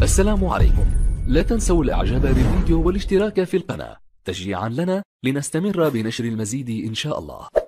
السلام عليكم. لا تنسوا الاعجاب بالفيديو والاشتراك في القناة تشجيعا لنا لنستمر بنشر المزيد إن شاء الله.